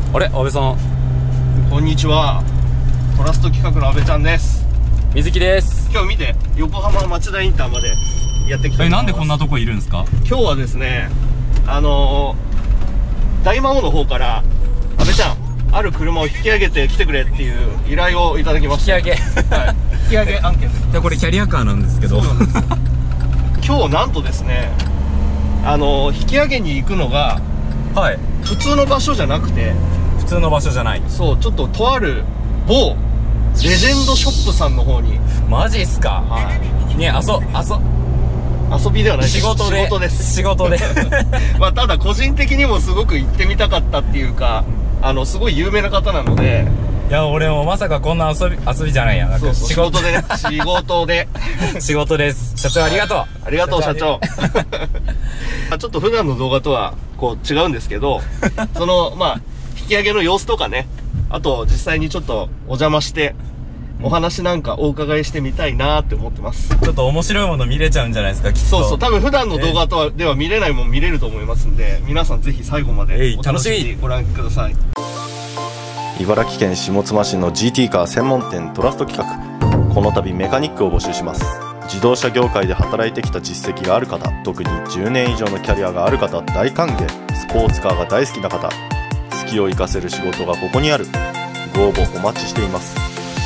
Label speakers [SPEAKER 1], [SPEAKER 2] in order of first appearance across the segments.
[SPEAKER 1] あれ、安倍さん。
[SPEAKER 2] こんにちは。トラスト企画の安倍ちゃんです。
[SPEAKER 1] 水木です。
[SPEAKER 2] 今日見て、横浜町田インターまでやってきてます。
[SPEAKER 1] なんでこんなとこいるんですか？
[SPEAKER 2] 今日はですね、大魔王の方から安倍ちゃん、ある車を引き上げてきてくれっていう依頼をいただきました。
[SPEAKER 1] 引き上げ、
[SPEAKER 2] はい、引き上げ案件です。
[SPEAKER 1] でこれキャリアカーなんですけど、
[SPEAKER 2] そうなんです今日なんとですね、引き上げに行くのが、
[SPEAKER 1] はい、
[SPEAKER 2] 普通の場所じゃなくて、
[SPEAKER 1] 普通の場所じゃない。
[SPEAKER 2] そう、ちょっととある某レジェンドショップさんの方に。
[SPEAKER 1] マジっすか？
[SPEAKER 2] はい。
[SPEAKER 1] ね、
[SPEAKER 2] 遊びではないです。
[SPEAKER 1] 仕事です。仕事で。
[SPEAKER 2] まあただ個人的にもすごく行ってみたかったっていうか、すごい有名な方なので。
[SPEAKER 1] いや、俺もまさかこんな遊びじゃないや。なんか
[SPEAKER 2] 仕事でね。仕事で。
[SPEAKER 1] 仕事です。社長ありがとう。
[SPEAKER 2] ありがとう、社長。ちょっと普段の動画とはこう違うんですけど、まあ、引き上げの様子とかね、あと実際にちょっとお邪魔して、お話なんかお伺いしてみたいなーって思ってます。
[SPEAKER 1] ちょっと面白いもの見れちゃうんじゃないですか、きっと。
[SPEAKER 2] そうそう、多分普段の動画とは、では見れないもん見れると思いますんで、皆さんぜひ最後までお楽しみにご覧ください。
[SPEAKER 3] 茨城県下妻市の GT カー専門店トラスト企画。この度メカニックを募集します。自動車業界で働いてきた実績がある方、特に10年以上のキャリアがある方大歓迎。スポーツカーが大好きな方、好きを生かせる仕事がここにある。ご応募お待ちしています。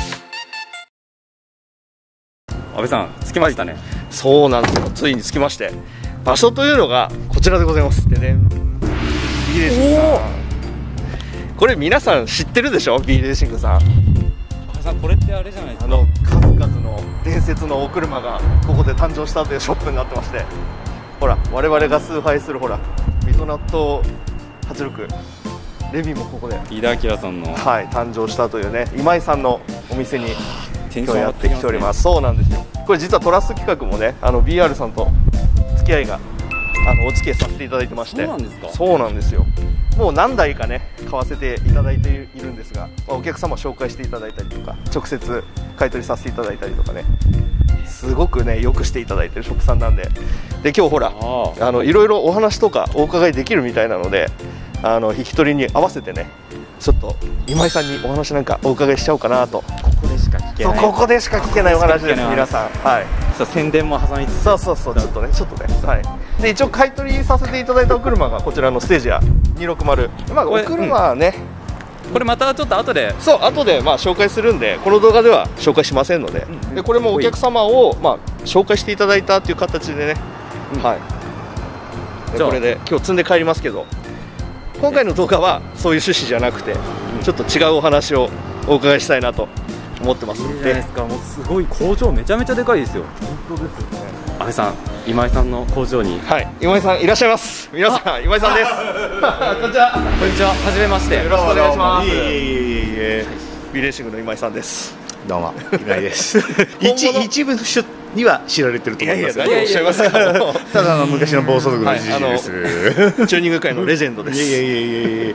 [SPEAKER 1] 安倍さん、着きましたね。
[SPEAKER 2] そうなんですよ、ついに着きまして、場所というのがこちらでございます。でね、Bレーシングさん、これ皆さん知ってるでしょ。 B レーシングさん、
[SPEAKER 1] これってあれじゃないですか、
[SPEAKER 2] 数々の伝説のお車がここで誕生したというショップになってまして、ほら我々が崇拝するほら水戸納豆86レビもここで
[SPEAKER 1] 飯田明さんの、
[SPEAKER 2] はい、誕生したというね、今井さんのお店に今日やってきております。そうなんですよ。これ実はトラスト企画もね、BR さんと付き合いがお付き合いさせていただいてまして。
[SPEAKER 1] そうなんですか？そう
[SPEAKER 2] なんですよ。もう何台かね買わせていただいているんですが、お客様紹介していただいたりとか、直接買い取りさせていただいたりとかね、すごくねよくしていただいてるショップさんなんで、で今日ほらいろいろお話とかお伺いできるみたいなので、引き取りに合わせてね、ちょっと今井さんにお話なんかお伺いしちゃおうかなと。
[SPEAKER 1] ここでしか聞けない。
[SPEAKER 2] ここでしか聞けないお話です、皆さん。はい。
[SPEAKER 1] そう、宣伝も挟みつつ。
[SPEAKER 2] そう、ちょっとね、はい。で、一応買い取りさせていただいたお車がこちらのステージや260。まあお車はね、
[SPEAKER 1] これまたちょっと後で。
[SPEAKER 2] そう、後でまあ紹介するんで、この動画では紹介しませんので、でこれもお客様をまあ紹介していただいたという形でね、はい。でこれで今日積んで帰りますけど。今回の動画はそういう趣旨じゃなくて、ちょっと違うお話をお伺いしたいなと思ってますので。いいじゃないですか。もうすごい工場めちゃめちゃでかいですよ。本当ですよね。安倍さん、今井さんの工場に。はい、今井さんいらっしゃいます。皆さん、今井さんです。こんにちは。
[SPEAKER 1] こんにちは。はじめまして。
[SPEAKER 2] よろしくお願いします。
[SPEAKER 3] ビ
[SPEAKER 2] レーシングの今井さんです。
[SPEAKER 3] どうも、今井です。一部の人には知られてると思います。
[SPEAKER 2] いやいや、
[SPEAKER 3] ただ昔の暴走族のじじいです。
[SPEAKER 2] チューニング界のレジェンドです。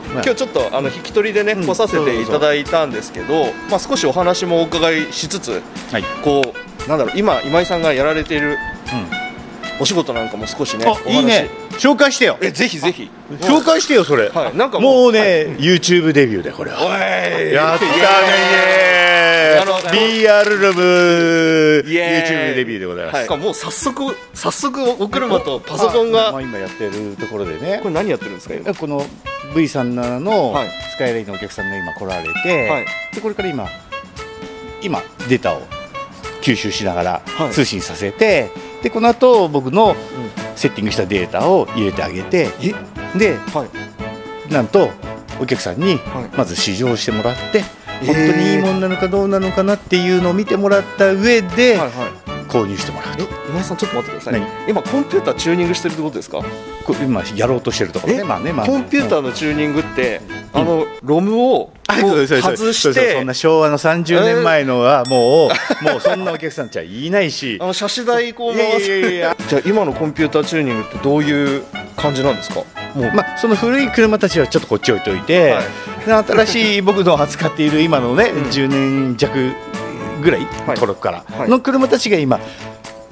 [SPEAKER 2] 今日ちょっと引き取りでね来させていただいたんですけど、まあ少しお話もお伺いしつつ、こうなんだろう、今井さんがやられているお仕事なんかも少しね。
[SPEAKER 3] いいね。紹介してよ。
[SPEAKER 2] ぜひぜひ
[SPEAKER 3] 紹介してよ、それ。
[SPEAKER 2] なんか
[SPEAKER 3] もうね YouTube デビューで、これはやったね。BR ルム YouTube デビューでございます。
[SPEAKER 2] もう早速お車とパソコンが
[SPEAKER 3] 今やってるところでね。
[SPEAKER 2] これ何やってるんですか？
[SPEAKER 3] この V37 のスカイラインのお客さんが今来られて、でこれから今データを吸収しながら通信させて、でこの後僕のセッティングしたデータを入れてあげて、でなんとお客さんにまず試乗してもらって、本当にいいものなのかどうなのかなっていうのを見てもらった上で購入してもらうと。
[SPEAKER 2] 今井さん、ちょっと待ってください。今コンピューターチューニングしてるってことですか？
[SPEAKER 3] 今やろうとしてるところね。
[SPEAKER 2] コンピューターのチューニングってロムを外して、
[SPEAKER 3] そんな昭和の30年前のはもうそんなお客さんじゃいないし、
[SPEAKER 2] 車種台こう回す。じゃあ今のコンピューターチューニングってどういう感じなんですか？
[SPEAKER 3] その古い車たちはちょっとこっち置いといて、新しい僕の扱っている今のね10年弱ぐらいトロックからの車たちが今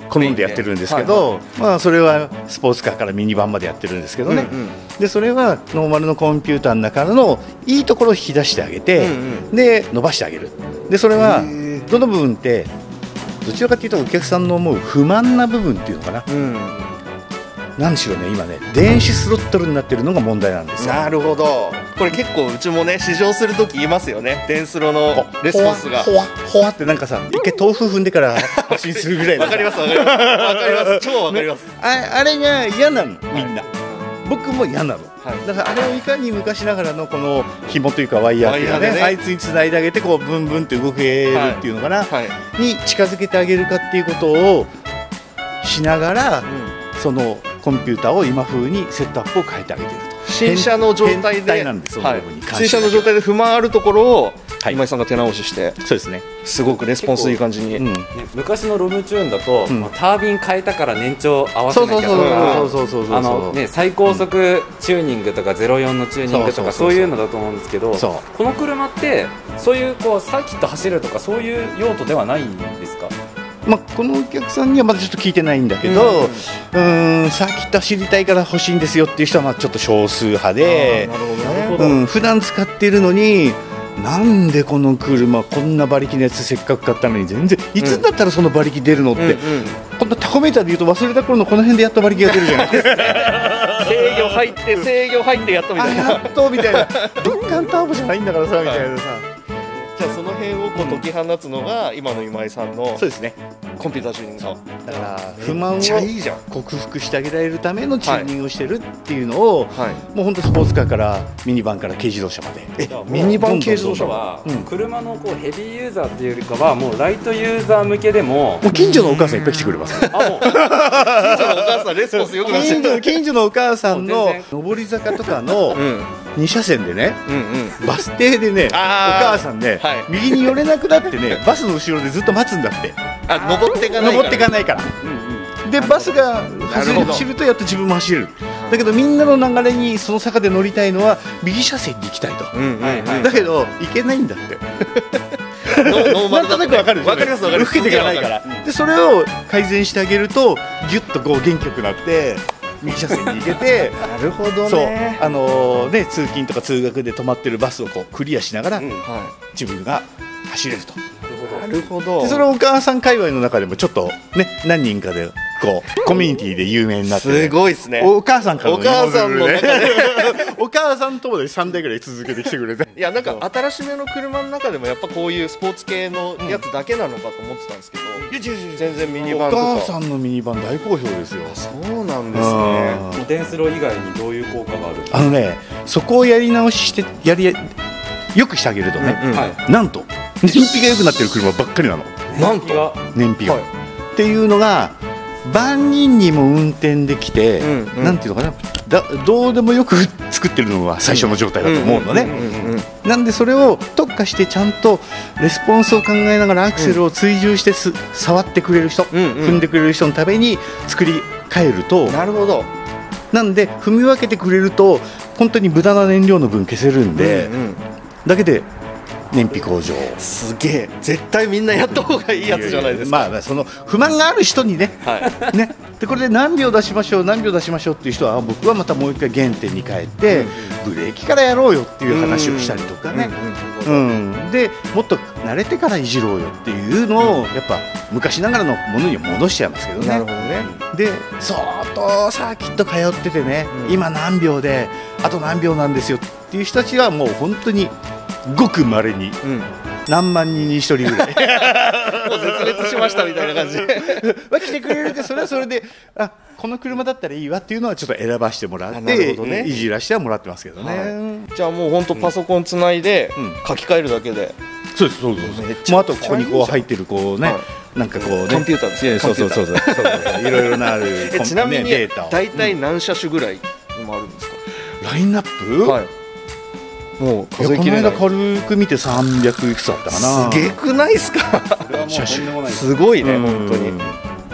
[SPEAKER 3] 好んでやってるんですけど、まあそれはスポーツカーからミニバンまでやってるんですけどね、でそれはノーマルのコンピューターの中のいいところを引き出してあげて、で伸ばしてあげる。でそれはどの部分ってどちらかというとお客さんの思う不満な部分っていうのかな、何しろね今ね電子スロットルになってるのが問題なんですよ。
[SPEAKER 2] なるほど。これ結構うちもね試乗するとき言いますよね。電スロのレスポンスが
[SPEAKER 3] ほわほわってなんかさ一回豆腐踏んでから発信するぐらい
[SPEAKER 2] わかりますわかりますわかります超わかります。
[SPEAKER 3] あれが嫌なのみんな、僕も嫌なの、だからあれをいかに昔ながらのこの紐というかワイヤーっていうかね、あいつにつないであげてこうブンブンって動けるっていうのかな、に近づけてあげるかっていうことをしながら、そのコンピューターを今風にセットアップを変えてあげてると。
[SPEAKER 2] 新車の状態で新車の状態で不満あるところを今井さんが手直しして、
[SPEAKER 3] そうですね、
[SPEAKER 2] すごくレスポンスいい感じに、
[SPEAKER 1] 昔のロムチューンだとタービン変えたから年長合わせなきゃとか、最高速チューニングとか04のチューニングとかそういうのだと思うんですけど、この車ってそういうこうサーキット走るとかそういう用途ではないんですか？
[SPEAKER 3] まあ、このお客さんにはまだちょっと聞いてないんだけど、サーキット走りたいから欲しいんですよっていう人はまあちょっと少数派で、普段使っているのになんでこの車こんな馬力のやつせっかく買ったのに全然いつだったらその馬力出るのって、こんなタコメーターでいうと忘れた頃のこの辺でやっと馬力が出るじゃないですか
[SPEAKER 2] 制御入ってやっとみたいな、
[SPEAKER 3] やっとみたいなドッカンターボじゃないんだからさみたいなさ、
[SPEAKER 2] じゃあその辺をこう解き放つのが今の今井さんの
[SPEAKER 3] そうですね
[SPEAKER 2] コンピューターチューニング。
[SPEAKER 3] だから不満を克服してあげられるためのチューニングをしてるっていうのを、もう本当スポーツカーからミニバンから軽自動車まで。
[SPEAKER 2] ミニバン軽自動車
[SPEAKER 1] は車のこうヘビーユーザーっていうよりかはもうライトユーザー向けでも
[SPEAKER 3] 近所のお母さんいっぱい来てくれます。
[SPEAKER 2] 近所のお母さんレスポンスよくなって
[SPEAKER 3] 近所のお母さんの上り坂とかの2車線でね、バス停でねお母さんね右に寄れなくなってねバスの後ろでずっと待つんだって。
[SPEAKER 2] 登ってい
[SPEAKER 3] かないから、でバスが走るとやっと自分も走れる。だけどみんなの流れにその坂で乗りたいのは右車線に行きたいと、だけど行けないんだってなんとなく分かるでしょ。
[SPEAKER 2] 分かります分かります。
[SPEAKER 3] 老けていかないから。でそれを改善してあげるとギュッとこう元気よくなって右車線に行けて
[SPEAKER 2] なるほどね。
[SPEAKER 3] そうね、通勤とか通学で止まってるバスをこうクリアしながら自分が走れると。
[SPEAKER 2] なるほど。
[SPEAKER 3] でそのお母さん界隈の中でもちょっとね何人かでこうコミュニティで有名になって、
[SPEAKER 2] すごいですね。
[SPEAKER 3] お母さんからの
[SPEAKER 2] お母さんの中で
[SPEAKER 3] お母さんともで3台ぐらい続けてきてくれて、
[SPEAKER 2] いやなんか新しめの車の中でもやっぱこういうスポーツ系のやつだけなのかと思ってたんですけど、全然ミニバンとか。
[SPEAKER 3] お母さんのミニバン大好評ですよ。
[SPEAKER 2] そうなんですね。
[SPEAKER 1] 電スロ以外にどういう効果があるんですか？
[SPEAKER 3] そこをやり直ししてよくしてあげるとね、なんと燃費が良くなってる車ばっかりなの。
[SPEAKER 2] なんと
[SPEAKER 3] 燃費が、っていうのが万人にも運転できて、なんていうのかな、どうでもよく作ってるのが最初の状態だと思うのね。なんでそれを特化してちゃんとレスポンスを考えながらアクセルを追従して触ってくれる人、踏んでくれる人のために作り変えると、
[SPEAKER 2] なるほど。
[SPEAKER 3] なんで踏み分けてくれると本当に無駄な燃料の分消せるんで、だけで燃費向上。
[SPEAKER 2] すげえ、絶対みんなやった方がいいやつじゃないですか。
[SPEAKER 3] まあその不満がある人にね、ね、でこれで何秒出しましょう何秒出しましょうっていう人は僕はまたもう一回原点に帰ってブレーキからやろうよっていう話をしたりとかね、でもっと慣れてからいじろうよっていうのをやっぱ昔ながらのものに戻しちゃいますけどね。
[SPEAKER 2] なるほどね。
[SPEAKER 3] で相当サーキット通っててね、今何秒であと何秒なんですよっていう人たちはもう本当にごく稀に、何万人に1人ぐらい
[SPEAKER 2] もう絶滅しましたみたいな感じで
[SPEAKER 3] 来てくれるって、それはそれでこの車だったらいいわっていうのはちょっと選ばせてもらって、いじらしてはもらってますけどね。
[SPEAKER 2] じゃあもう本当パソコンつないで書き換えるだけで。
[SPEAKER 3] そうですそうです。もうあとここにこう入ってるこうね、なんかこうね
[SPEAKER 2] コンピューターですね。
[SPEAKER 3] そういろいろなる
[SPEAKER 2] ちなみに
[SPEAKER 3] データを
[SPEAKER 2] 大体何車種ぐらい今あるんですか？
[SPEAKER 3] ラインナップ？もう数えきれない。この間軽く見て300いくつあったかな。
[SPEAKER 2] すげくないですか？
[SPEAKER 3] 車種
[SPEAKER 2] すごいね本当に。
[SPEAKER 3] じゃあ300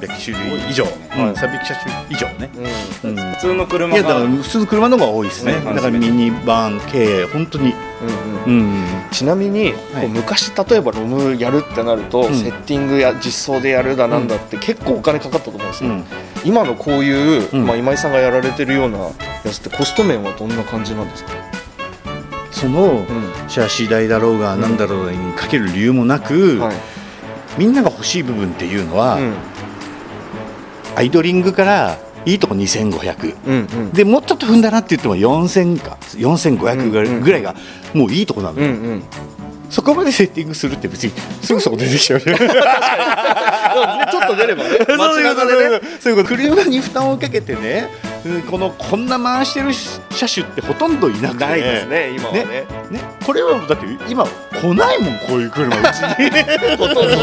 [SPEAKER 3] 300種類以上、300車種以上ね。
[SPEAKER 1] 普通の車が、
[SPEAKER 3] いやだから普通の車の方が多いですね。だからミニバン系本当に。
[SPEAKER 2] ちなみに昔例えばロムやるってなるとセッティングや実装でやるだなんだって結構お金かかったと思うんですよ。今のこういう今井さんがやられてるようなやつってコスト面はどんな感じなんですか？
[SPEAKER 3] そのシャシ代だろうが何だろうがにかける理由もなく、みんなが欲しい部分っていうのは、アイドリングからいいとこ2500、でもうちょっと踏んだなって言っても4000か4500ぐらいがもういいとこなのよ。そこまでセッティングするって別にすぐそこ出てきちゃうよ。ちょ
[SPEAKER 2] っと出ればね、街中でね、
[SPEAKER 3] そういうこと。車に負担をかけてね、こんな回してる車種ってほとんどいなくて、
[SPEAKER 2] ないですね今はね。
[SPEAKER 3] これはだって今来ないもん、こういう車うちに。ほとんど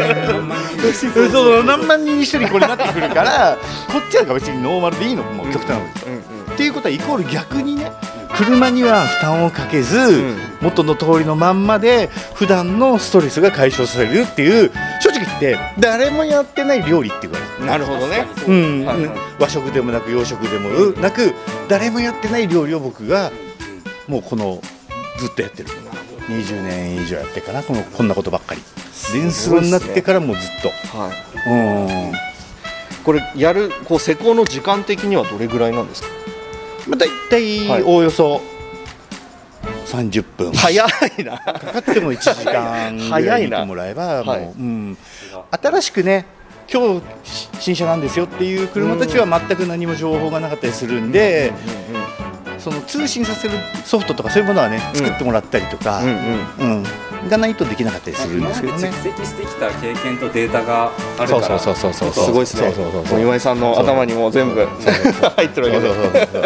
[SPEAKER 3] ね。何万人に一人これなってくるから、こっちは別にノーマルでいいの、もう極端なの。っていうことはイコール逆にね、車には負担をかけず、元の通りのまんまで普段のストレスが解消されるっていう、正直言って誰もやってない料理っていうか、
[SPEAKER 2] なるほどね。
[SPEAKER 3] 和食でもなく洋食でもなく、誰もやってない料理を僕がもうずっとやってる。20年以上やってからこんなことばっかり。電スロになってからもうずっと。
[SPEAKER 2] これやる施工の時間的にはどれぐらいなんですか？
[SPEAKER 3] だいたいおおよそ30分。
[SPEAKER 2] 早いな。
[SPEAKER 3] かかっても1時間ぐらい見てもらえばもう、新しくね、今日新車なんですよっていう車たちは全く何も情報がなかったりするんで、その通信させるソフトとかそういうものはね作ってもらったりとかがないとできなかったりするんですけどね。
[SPEAKER 1] 蓄積してきた経験とデータがあるから、
[SPEAKER 3] そう
[SPEAKER 2] すごいですね。今井さんの頭にも全部入ってるわけで。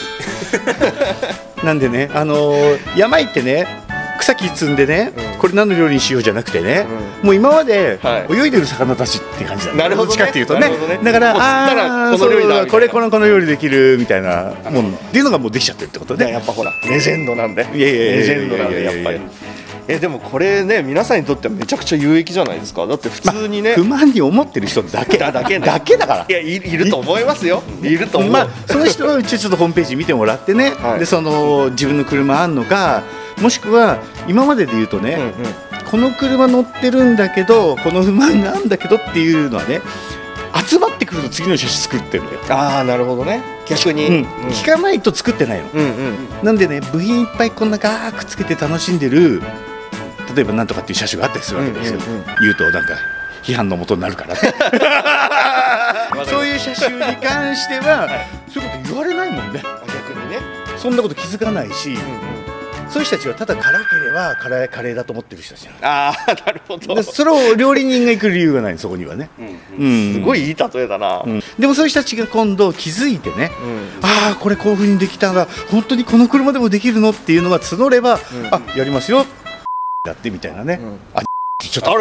[SPEAKER 3] なんでね、山行ってね、草木積んでね、これ何の料理にしようじゃなくてね、もう今まで泳いでる魚たちって感じだね。どっちかっていうとね。だからこれこの料理できるみたいなもんっていうのがもうできちゃってるってことね。
[SPEAKER 2] やっぱほらレジェンドなんで。レジェンドなんでやっぱり。でもこれね、皆さんにとってはめちゃくちゃ有益じゃないですか。だって普通にね、
[SPEAKER 3] 不満に思ってる人だけだから。
[SPEAKER 2] いや、いると思いますよ。いると思う。
[SPEAKER 3] その人はうちちょっとホームページ見てもらってね、で自分の車あんのか、もしくは今までで言うとね、この車乗ってるんだけどこの不満があるんだけどっていうのはね、集まってくると次の車種作ってるんだよ。
[SPEAKER 2] なるほどね。逆に
[SPEAKER 3] 聞かないと作ってないの。なんでね、部品いっぱいこんなガーッくっつけて楽しんでる、例えばなんとかっていう車種があったりするわけですよ。言うとなんか批判の元になるからね。そういう車種に関してはそういうこと言われないもんね。
[SPEAKER 2] 逆にね、
[SPEAKER 3] そんなこと気づかないし、そういう人たちはただ辛ければカレーだと思ってる人たちなの。
[SPEAKER 2] なるほど。
[SPEAKER 3] それを料理人が行く理由がない、そこにはね。
[SPEAKER 2] すごいいい例えだな。
[SPEAKER 3] でもそういう人たちが今度気づいてね、これこういうふうにできたら本当にこの車でもできるのっていうのが募れば、やりますよだってみたいなね。ちょっと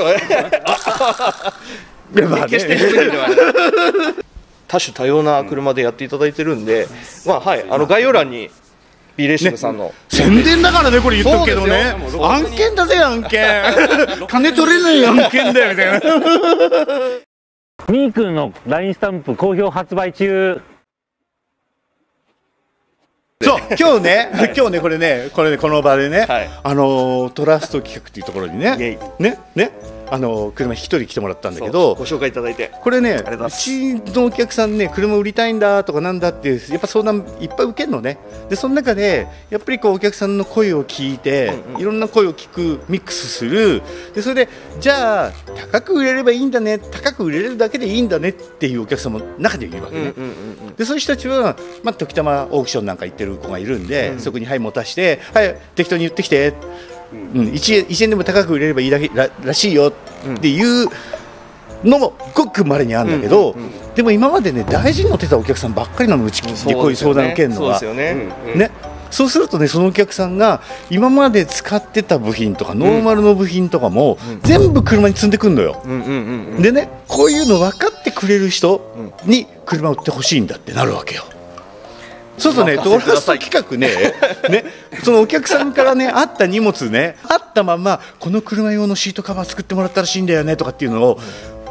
[SPEAKER 2] 多種多様な車でやっていただいてるんで、概要欄にBレーシングさんの
[SPEAKER 3] 宣伝だからね、これ言っとくけどね、案件だぜ、案件。金取れない案件だよみたいな。
[SPEAKER 4] みーくんの LINE スタンプ好評発売中。
[SPEAKER 3] そう、今日ねこれねこの場でね、トラスト企画っていうところにね車一人来てもらったんだけど、
[SPEAKER 2] ご紹介いただいて、
[SPEAKER 3] これね、うちのお客さんね、車売りたいんだとかなんだってやっぱ相談いっぱい受けるのね。でその中でやっぱりお客さんの声を聞いて、いろんな声を聞く、ミックスする。でそれでじゃあ高く売れればいいんだね、高く売れるだけでいいんだねっていうお客さんも中でいるわけね。でそういう人たちは時たまオークションなんか行ってる子がいるんで、そこに持たして適当に言ってきて。1円でも高く売れればいいだけ らしいよっていうのもごくまれにあるんだけど、でも今までね大事に乗ってたお客さんばっかりなの、うちでこういう相談を受けるのは。そうするとね、そのお客さんが今まで使ってた部品とかノーマルの部品とかも全部車に積んでくるのよ。でね、こういうの分かってくれる人に車を売ってほしいんだってなるわけよ。そうするとね、トラスト企画ね、そのお客さんからね、あった荷物ね、あったまま、この車用のシートカバー作ってもらったらしいんだよねとかっていうのを、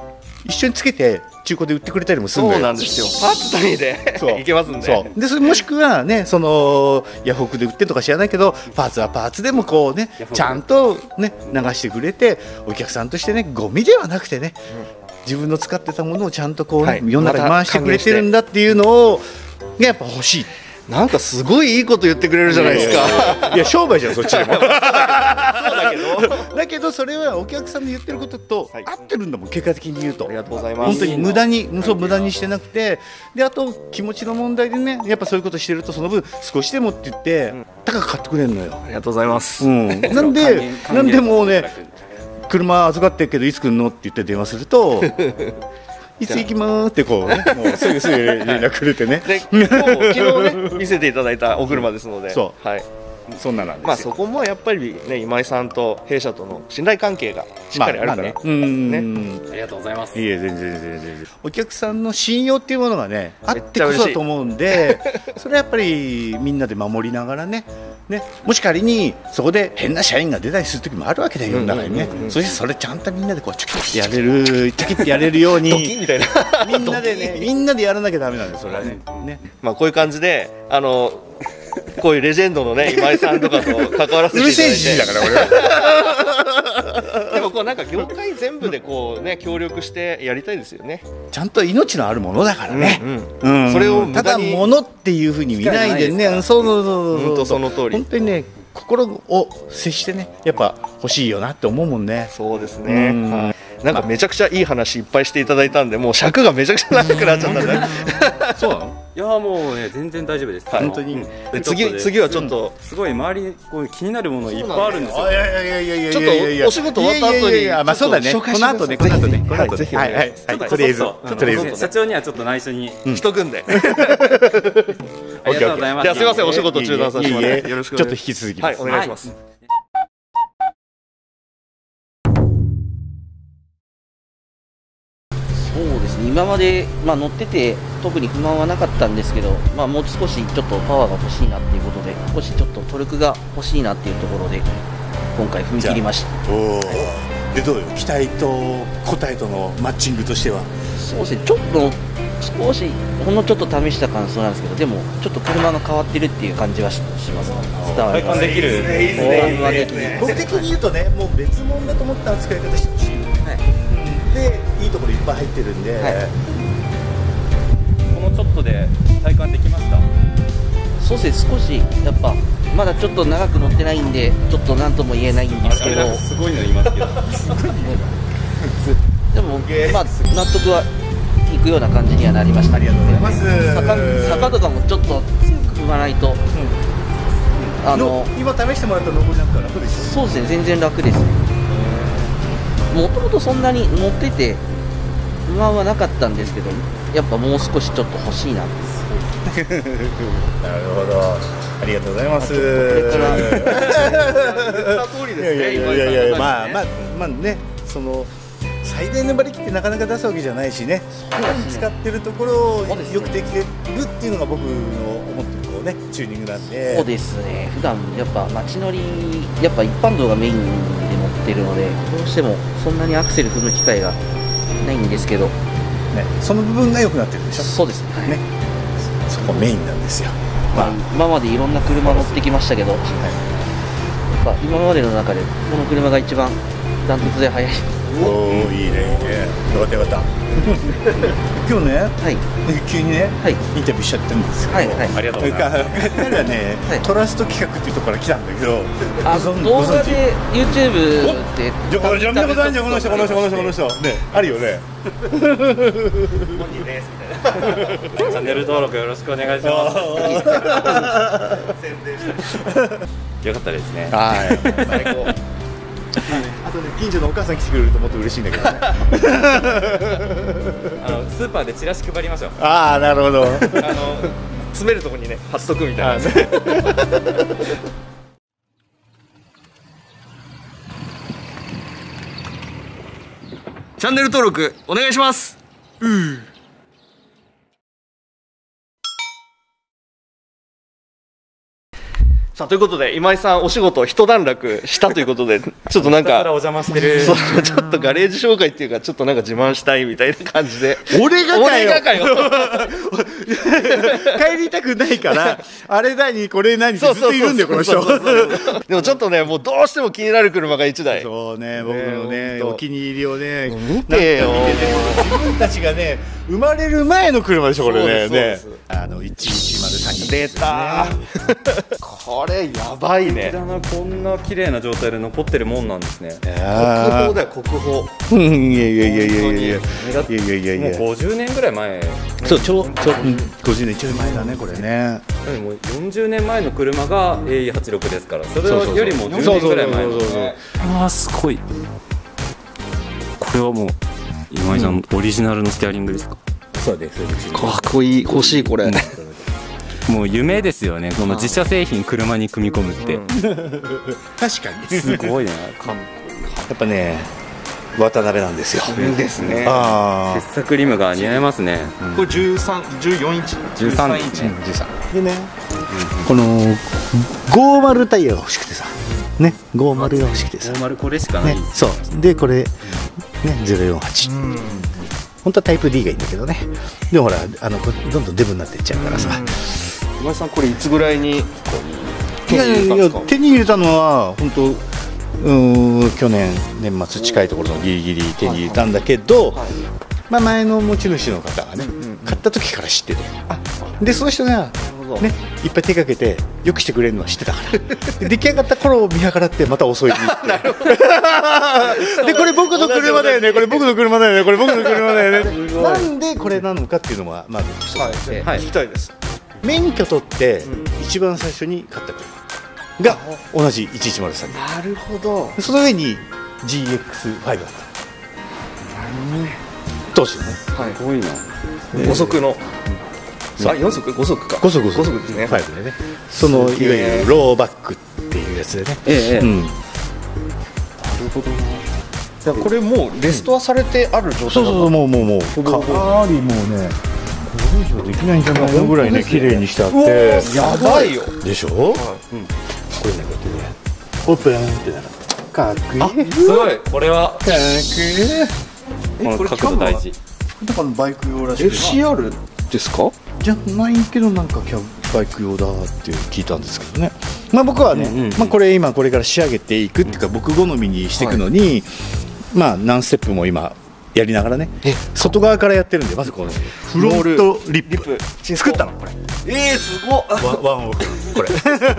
[SPEAKER 3] 一緒につけて中古で売ってくれたりもするのよ。
[SPEAKER 2] そうなんですよ。パーツ単位でいけますんで。
[SPEAKER 3] そうでもしくはね、そのヤフオクで売ってとか知らないけど、パーツはパーツでもこうね、ちゃんとね流してくれて、お客さんとしてね、ゴミではなくてね、自分の使ってたものをちゃんとこうね、世の中に回してくれてるんだっていうのをがやっぱ欲しい。
[SPEAKER 2] なんかすごいいいこと言ってくれるじゃないですか。
[SPEAKER 3] いや商売じゃん、そっちでも。
[SPEAKER 2] そうだけど、
[SPEAKER 3] だけどそれはお客さんの言ってることと合ってるんだもん、結果的に言うと。
[SPEAKER 2] ありがとうございます。
[SPEAKER 3] 本当に無駄にしてなくて、であと気持ちの問題でね、やっぱそういうことしてるとその分少しでもって言って高く買ってくれるのよ。
[SPEAKER 2] ありがとうございます。
[SPEAKER 3] なんでもうね、車預かってるけどいつ来るのって言って電話すると。いつ行きまーってこうね、もうすぐ連絡くれてね。
[SPEAKER 2] で昨日ね見せていただいたお車ですので、
[SPEAKER 3] はい、そんななんですよ。
[SPEAKER 2] まあそこもやっぱりね、今井さんと弊社との信頼関係がしっかりあるからね。
[SPEAKER 1] ありがとうございます。
[SPEAKER 3] いえ、全然お客さんの信用っていうものがねあってこそだと思うんで、それはやっぱりみんなで守りながらね、もし仮にそこで変な社員が出たりする時もあるわけだよ、世の中にね。そしてそれちゃんとみんなでこうチャキッてやれるように
[SPEAKER 2] みたいな
[SPEAKER 3] みんなでやらなきゃダメなんです、それはね。
[SPEAKER 2] まあこういう感じでこういうレジェンドのね今井さんとかと関わらせていただいて、うるせえじじだから俺。でもこうなんか業界全部でこうね協力してやりたいですよね。
[SPEAKER 3] ちゃんと命のあるものだからね。
[SPEAKER 2] それを
[SPEAKER 3] ただ物っていうふうに見ないでね、その通り。本当にね、心を接してね、やっぱ欲しいよなって思うもんね。
[SPEAKER 2] そうですね。なんかめちゃくちゃいい話いっぱいしていただいたんで、もう尺がめちゃくちゃ長くなっちゃったんで。
[SPEAKER 1] そうなの？いやもうね全然大丈夫です。
[SPEAKER 2] 本当に。次はちょっと
[SPEAKER 1] すごい周りにこう気になるものいっぱいあるんですよ。
[SPEAKER 3] いや
[SPEAKER 2] ちょっとお仕事終わった後に、
[SPEAKER 3] まあそうだね。この後ね、
[SPEAKER 2] ぜひ
[SPEAKER 3] はいとりあえず
[SPEAKER 1] 社長にはちょっと内緒に
[SPEAKER 2] しとくんで。
[SPEAKER 1] ありがとうございます。
[SPEAKER 2] じゃあすみません、お仕事中断させてもらって、よろしく
[SPEAKER 3] ちょっと引き続き
[SPEAKER 2] お願いします。
[SPEAKER 5] そうですね、今まで、乗ってて特に不満はなかったんですけど、もう少しちょっとパワーが欲しいなっていうことで、少しちょっとトルクが欲しいなっていうところで今回踏み切りました。
[SPEAKER 3] でどうよ、期待と答えとのマッチングとしては。
[SPEAKER 5] そうですね、少しほんのちょっと試した感想なんですけど、でもちょっと車が変わってるっていう感じはします。伝わります。
[SPEAKER 1] 体感できる。
[SPEAKER 3] 僕的に言うとね、もう別物だと思った扱い方してほしい。でいいところいっぱい入ってるんで、
[SPEAKER 1] このちょっとで体感できました。
[SPEAKER 5] そうですね、少しやっぱまだちょっと長く乗ってないんで、ちょっと何とも言えないんですけど、
[SPEAKER 1] すごいのいますけど
[SPEAKER 5] でも納得はいくような感じにはなりました。
[SPEAKER 3] ありがとうございます。
[SPEAKER 5] 坂とかもちょっと踏まないと、
[SPEAKER 3] 今試してもらった登りなんか楽です。
[SPEAKER 5] そうですね、全然楽ですね。もともとそんなに乗ってて不満はなかったんですけど、やっぱもう少しちょっと欲しいな。
[SPEAKER 3] なるほど、ありがとうございます。まあね、その最大の馬力ってなかなか出すわけじゃないしね、使ってるところをよくできてるっていうのが僕の思ってるこうねチューニングなんで。
[SPEAKER 5] そうですね、普段やっぱ街乗り、やっぱ一般道がメインで乗ってるので、どうしてもそんなにアクセル踏む機会がないんですけど、
[SPEAKER 3] その部分が良くなってるでしょ。
[SPEAKER 5] そうですね、
[SPEAKER 3] そこメインなんですよ。
[SPEAKER 5] 今までいろんな車乗ってきましたけど、やっぱ今までの中でこの車が一番ダントツで速い。
[SPEAKER 3] おお、いいねいいね、よかったよかった。今日ね、急にねインタビューしちゃってるんですけど、
[SPEAKER 1] ありがとうございます。
[SPEAKER 3] 彼らねトラスト企画っていうところから来たんだけど、
[SPEAKER 5] 動画で YouTube で
[SPEAKER 3] 見たことないんじゃん、この人ね、あるよね。
[SPEAKER 2] 本人ですみたいな。
[SPEAKER 1] チャンネル登録よろしくお願いします。
[SPEAKER 2] 宣伝した
[SPEAKER 1] よかったですね。
[SPEAKER 3] 最高。あとね、近所のお母さん来てくれるともっと嬉しいんだけどね。
[SPEAKER 1] スーパーでチラシ配りましょう。
[SPEAKER 3] ああ、なるほど。
[SPEAKER 2] 詰めるところにね貼っとくみたいな。チャンネル登録お願いします。 さあということで今井さんお仕事一段落したということでちょっとなんか
[SPEAKER 1] お邪魔してる
[SPEAKER 2] そうちょっとガレージ紹介っていうかちょっとなんか自慢したいみたいな感じで
[SPEAKER 3] 俺がかよ
[SPEAKER 2] 帰
[SPEAKER 3] りたくないからあれ何これ何ってずっといるんだよこの人。
[SPEAKER 2] でもちょっとねもうどうしても気になる車が1台
[SPEAKER 3] そうね僕のねお気に入りをね
[SPEAKER 2] 見てよ
[SPEAKER 3] 自分たちがね生まれる前の車でしょこれね。1103
[SPEAKER 2] 出たこれやばいね。
[SPEAKER 1] こんな綺麗な状態で残ってるもんなんですね。
[SPEAKER 2] 国宝だよ国宝。
[SPEAKER 3] いやいやいやいやいやいやいやいや
[SPEAKER 1] もう50年ぐらい前。
[SPEAKER 3] そう50年ちょい前だねこれね。
[SPEAKER 1] もう40年前の車が AE86 ですからそれよりも10年ぐらい前の。ああすごい。これはもう今井さんオリジナルのステアリングですか。
[SPEAKER 3] そうです。
[SPEAKER 2] かっこいい欲しいこれ。
[SPEAKER 1] もう夢ですよねこの自社製品車に組み込むって、
[SPEAKER 3] 確かに
[SPEAKER 1] すごいね。
[SPEAKER 3] やっぱね渡辺なんですよ。
[SPEAKER 2] ですね。
[SPEAKER 1] 傑作リムが似合いますね。
[SPEAKER 2] これ14インチ
[SPEAKER 1] 13ですね。
[SPEAKER 3] でねこの50タイヤが欲しくてさね50が欲しくてさ
[SPEAKER 1] 50これしかない。
[SPEAKER 3] そうでこれね048本当はタイプ D がいいんだけどね。でもほらどんどんデブになっていっちゃうからさ。
[SPEAKER 2] 今井さんこれいつぐらいに
[SPEAKER 3] 手に入れたのは本当去年年末近いところのギリギリ手に入れたんだけど、まあ前の持ち主の方がね買った時から知ってて、でその人がねいっぱい手かけてよくしてくれるのは知ってたから出来上がった頃を見計らってまた遅いに行ってでこれ僕の車だよねこれ僕の車だよねこれ僕の車だよねなんでこれなのかっていうのはまず一つあって、
[SPEAKER 2] 聞きたいです。
[SPEAKER 3] 免許取って一番最初に買った車が同じ1103で、
[SPEAKER 2] なるほど。
[SPEAKER 3] その上に GX5 だった当時のね。
[SPEAKER 1] すごいな。
[SPEAKER 2] 5速の4速5速か
[SPEAKER 3] 5速
[SPEAKER 2] ですね。
[SPEAKER 3] 5でねそのいわゆるローバックっていうやつでね。
[SPEAKER 1] なるほどな。
[SPEAKER 2] これもうレストアされてある状態。
[SPEAKER 3] そうもうかなりもうねこれ以上できないんじゃないのぐらいね綺麗にしてあって
[SPEAKER 2] やばいよ
[SPEAKER 3] でしょ。これねこうやってねオープンってなるかっこいい。
[SPEAKER 1] すごいこれは
[SPEAKER 3] かっこいい。
[SPEAKER 1] この角度大事。
[SPEAKER 3] だからバイク用らしい。
[SPEAKER 2] FCR ですか
[SPEAKER 3] じゃないけどなんかバイク用だって聞いたんですけどね。まあ僕はねこれから仕上げていくっていうか僕好みにしていくのにまあ何ステップも今やりながらね外側からやってるんでまずこのフロントリップ作ったのこれ。
[SPEAKER 2] すごっ。
[SPEAKER 3] ワンオフこれ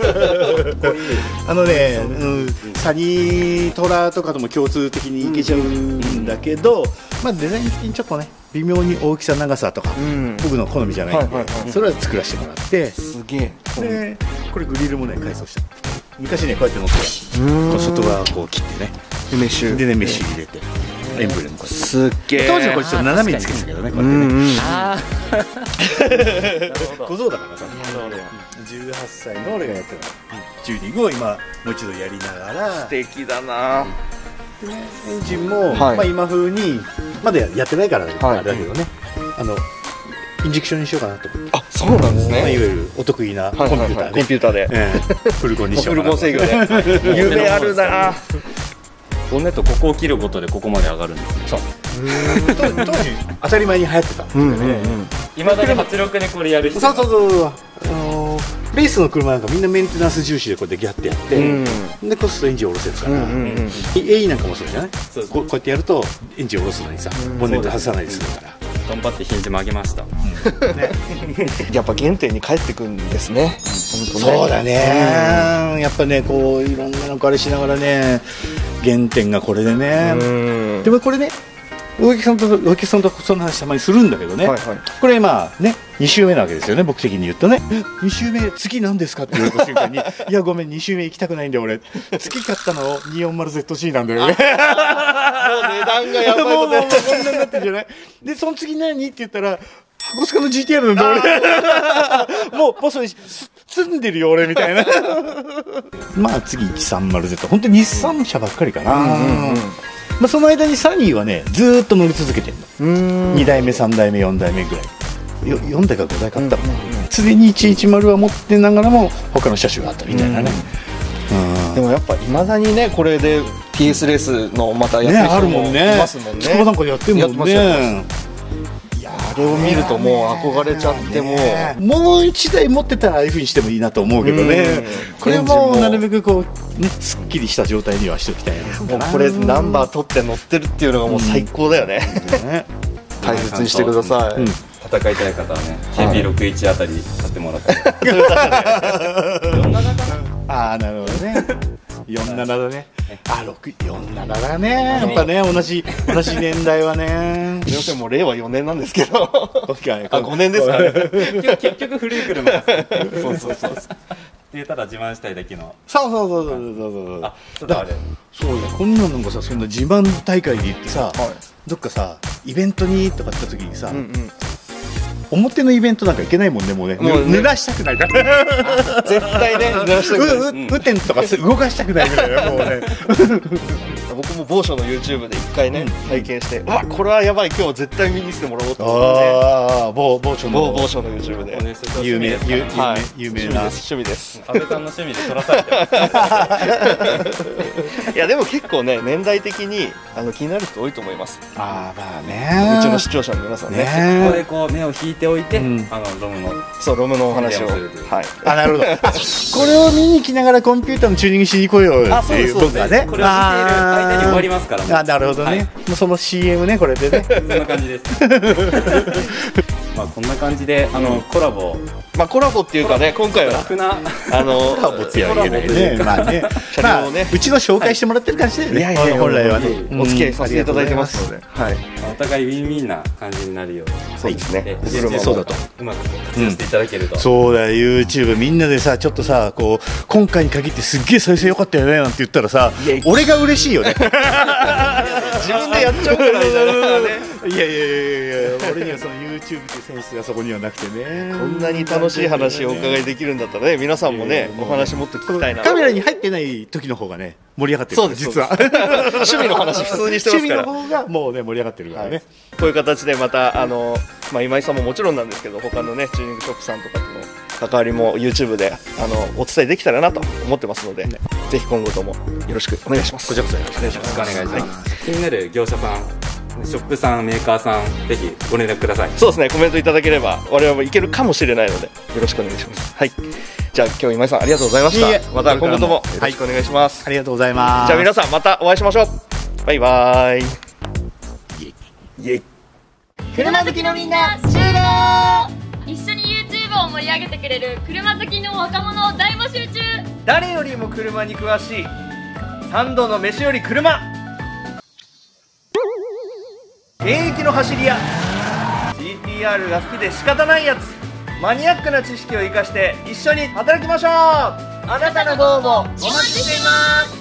[SPEAKER 3] サニートラとかとも共通的にいけちゃうんだけど、まあデザイン的にちょっとね微妙に大きさ長さとか僕の好みじゃないんでそれは作らせてもらって、
[SPEAKER 2] すげえ。
[SPEAKER 3] でこれグリルもね改装した昔ねこうやって乗って外側こう切ってね
[SPEAKER 2] メッシュ
[SPEAKER 3] でねメッシュ入れてエンブレムこう
[SPEAKER 2] すっげえ。
[SPEAKER 3] 当時はこれちょっと斜めにつけてたけどねこうやってね小僧だからさ18歳の俺がやってたチューニングを今もう一度やりながら
[SPEAKER 2] 素敵だな。
[SPEAKER 3] エンジンもまあ今風にまだやってないからあれだけどねインジェクションにしようかなと思って。
[SPEAKER 2] あ、そうなんですね。
[SPEAKER 3] いわゆるお得意なコンピューターでフルコンにしようかな。
[SPEAKER 2] フルコン制御で夢あるな。
[SPEAKER 1] ボンネットここを切ることでここまで上がるんですね。
[SPEAKER 3] そう当時当たり前に流行ってたんでね。
[SPEAKER 1] 今だけ86でこれやる人。
[SPEAKER 3] そうレースの車なんかみんなメンテナンス重視でこうやってギャッてやってでコストエンジン下ろせるから A なんかもそうじゃない。こうやってやるとエンジン下ろすのにさボンネット外さないでするから
[SPEAKER 1] 頑張ってヒンジ曲げました。
[SPEAKER 2] やっぱ原点に帰ってくんですね。
[SPEAKER 3] そうだね。やっぱねこういろんなのこあれしながらね原点がこれでね。でもこれね大木さんとその話たまにするんだけどね、これまあね2周目なわけですよね僕的に言うとね。2周目次何ですかって言われた瞬間にいやごめん2周目行きたくないんだよ俺次買ったの 240ZC なんだよね。もう値
[SPEAKER 2] 段がやばい
[SPEAKER 3] もうこんなになってるじゃない。でその次何って言ったら箱スカの GTR なんだ俺もうそれ積んでるよ俺みたいなまあ次 130Z 本当に日産車ばっかりかな。まあその間にサニーはねずーっと乗り続けてるの。2代目3代目4代目ぐらい4台か5台買ったの、常すでに110は持ってながらも他の車種があったみたいなね。
[SPEAKER 2] でもやっぱいまだにねこれで TS レースのまたやってる人もいますもんね。
[SPEAKER 3] 筑波なんかやってるもんね。
[SPEAKER 2] あれを見るともう憧れちゃっても
[SPEAKER 3] う1台持ってたらああいうふうにしてもいいなと思うけどね。これもなるべくこうねすっきりした状態にはしておきたいな。
[SPEAKER 2] もうこれナンバー取って乗ってるっていうのがもう最高だよね。大切にしてください。
[SPEAKER 1] 戦いたい方はね KP61 あたり買ってもらって。
[SPEAKER 3] ああなるほどね。47だね。47だね。やっぱね同じ年代はね。
[SPEAKER 2] すみませんもう令和4年なんですけど。5年ですか
[SPEAKER 1] ね。結局古い車です。そう。ってただ自慢したいだけの。
[SPEAKER 3] そう。あ、そうやこんなのがさそんな自慢大会で行ってさ、どっかさイベントにとかってた時にさ。表のイベントなんか行けないもんね、もうね、濡らしたくないから、
[SPEAKER 2] 絶対ね、濡らしたくない、
[SPEAKER 3] 雨天とか動かしたくないぐらい、もうね、
[SPEAKER 2] 僕も某所の YouTube で1回ね、体験して、わこれはやばい、今日絶対見にしてもらおうと思って、
[SPEAKER 3] 某所の
[SPEAKER 2] YouTube で、
[SPEAKER 3] 有名な
[SPEAKER 2] 趣味です、
[SPEAKER 1] 安倍さんの趣味で取らされて
[SPEAKER 2] ます。いや、でも結構ね、年代的に気になる人多いと思います。
[SPEAKER 3] まあね、
[SPEAKER 2] うちの視聴者の皆さんね、
[SPEAKER 1] ここでこう目を引いておいて、ロムの
[SPEAKER 2] お話を、
[SPEAKER 3] なるほど、これを見に来ながらコンピューターのチューニングしに来ようよっていう僕がね、
[SPEAKER 1] これを見ている間に終わりますからね。
[SPEAKER 3] なるほどね、もうその CM ね、これでね、
[SPEAKER 1] そんな感じです。まあこんな感じでコラボ、
[SPEAKER 2] まあコラボっていうかね、今回は
[SPEAKER 1] 楽な
[SPEAKER 3] コラボって言えないね、まあね、うちの紹介してもらってる感じだよね、本来はね、
[SPEAKER 2] お付き合いさせていただいてますので、
[SPEAKER 1] お互いウィンウィンな感じになるように、
[SPEAKER 2] そうですね、
[SPEAKER 3] そうだと
[SPEAKER 1] うまく活用していただけると、
[SPEAKER 3] そうだよ、 YouTube みんなでさ、ちょっとさ、こう今回に限ってすっげえ再生良かったよねなんて言ったらさ、俺が嬉しいよね。
[SPEAKER 2] 自分でやっちゃうくらいだね。
[SPEAKER 3] いや俺にはその YouTube っていうセンスがそこにはなくてね、
[SPEAKER 2] こんなに楽しい話をお伺いできるんだったらね、皆さんもね、お話もっと聞きたいな。
[SPEAKER 3] カメラに入ってない時の方がね盛り上がってる。そうです、実は
[SPEAKER 2] 趣味の話普通にしてますから、
[SPEAKER 3] 趣味の方がもうね盛り上がってるからね。
[SPEAKER 2] こういう形でまた今井さんももちろんなんですけど、他のねチューニングショップさんとかとの関わりも YouTube でお伝えできたらなと思ってますので、ぜひ今後ともよろしくお願いします。
[SPEAKER 3] こちらこそよろしくお願いします。
[SPEAKER 1] お願いします。気になる業者さん、ショップさん、メーカーさん、ぜひご連絡ください。
[SPEAKER 2] そうですね、コメントいただければ我々もいけるかもしれないのでよろしくお願いします。はい。じゃあ今日今井さんありがとうございました。また今後ともよろしくお願いします。
[SPEAKER 3] ありがとうございます。
[SPEAKER 2] じゃあ皆さんまたお会いしましょう。バイバイ。イエイ。
[SPEAKER 6] 車好きのみんな終了。一緒に YouTube を盛り上げてくれる車好きの若者を大募集中。
[SPEAKER 2] 誰よりも車に詳しい3度の飯より車、現役の走り屋、 GTR が好きで仕方ないやつ、マニアックな知識を生かして一緒に働きましょう。あなたのご応募お待ちしています。